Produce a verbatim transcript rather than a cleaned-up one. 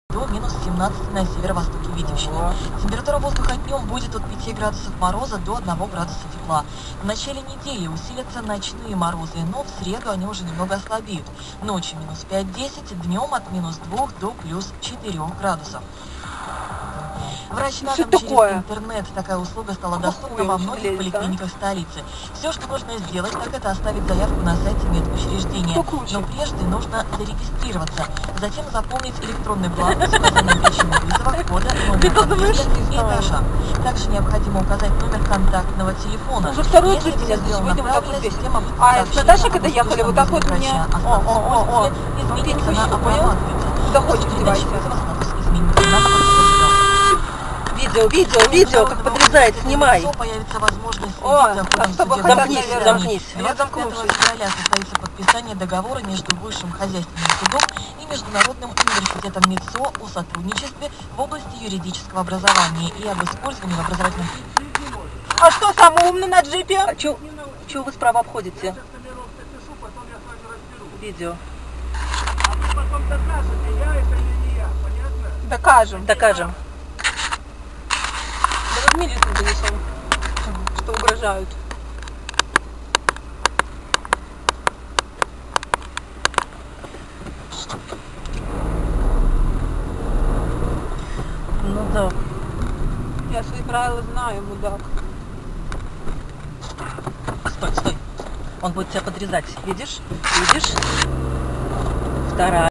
до минус семнадцати на северо-востоке Витебщины. Температура воздуха днем будет от пяти градусов мороза до одного градуса тепла. В начале недели усилятся ночные морозы, но в среду они уже немного ослабеют. Ночью минус пять-десять, днем от минус двух до плюс четырёх градусов. Врач на дом через интернет. Такая услуга стала доступна во многих поликлиниках столицы. Все, что нужно сделать, так это оставить заявку на сайте медучреждения. Но прежде нужно зарегистрироваться. Затем заполнить электронный бланк с указанием причины вызова, кода, номер подъезда и этажа. Также необходимо указать номер контактного телефона. Уже второй Если день все сделано сегодня вот так вот правильно, здесь. система будет А с Наташей, когда сообщением ехали, вот так вот врача. мне... А О, о, о, о. изменится на обрабатывается. Куда хочешь, Передача девайся. вызова статус изменится на подтвержден. Видео, видео, видео, как подрезает, снимай. Появится возможность О, следить за а ходом чтобы судебного замкнись, заседания. замкнись. двадцать пятого февраля состоится подписание договора между Высшим хозяйственным судом и Международным университетом МИДСО о сотрудничестве в области юридического образования и об использовании в образовательном... А что, самый умный на джипе? А чё, чё вы справа обходите? Видео. А потом докажете, я это или не я, понятно? Докажем. Докажем. Да вот милицию донесем, что угрожают. Ну да. Я свои правила знаю, мудак. Стой, стой. Он будет тебя подрезать. Видишь? Видишь? Вторая.